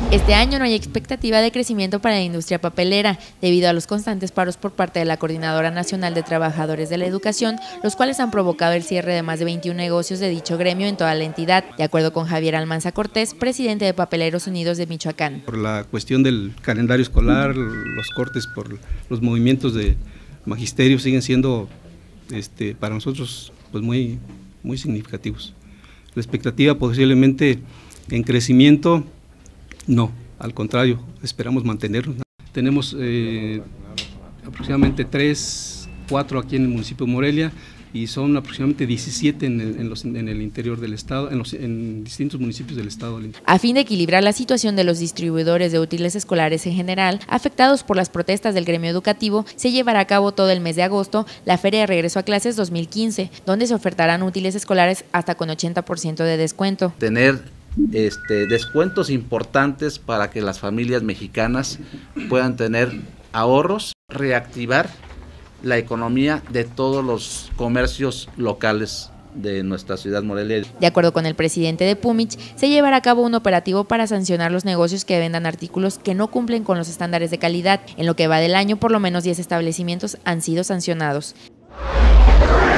Este año no hay expectativa de crecimiento para la industria papelera, debido a los constantes paros por parte de la Coordinadora Nacional de Trabajadores de la Educación, los cuales han provocado el cierre de más de 21 negocios de dicho gremio en toda la entidad, de acuerdo con Javier Almanza Cortés, presidente de Papeleros Unidos de Michoacán. Por la cuestión del calendario escolar, los cortes por los movimientos de magisterio siguen siendo para nosotros pues muy significativos. La expectativa posiblemente en crecimiento, no, al contrario, esperamos mantenernos. Tenemos aproximadamente 3, 4 aquí en el municipio de Morelia y son aproximadamente 17 en el interior del estado, en distintos municipios del estado. A fin de equilibrar la situación de los distribuidores de útiles escolares en general, afectados por las protestas del gremio educativo, se llevará a cabo todo el mes de agosto la Feria de Regreso a Clases 2015, donde se ofertarán útiles escolares hasta con 80% de descuento. Tener descuentos importantes para que las familias mexicanas puedan tener ahorros, reactivar la economía de todos los comercios locales de nuestra ciudad Morelia. De acuerdo con el presidente de Pumich, se llevará a cabo un operativo para sancionar los negocios que vendan artículos que no cumplen con los estándares de calidad. En lo que va del año, por lo menos 10 establecimientos han sido sancionados.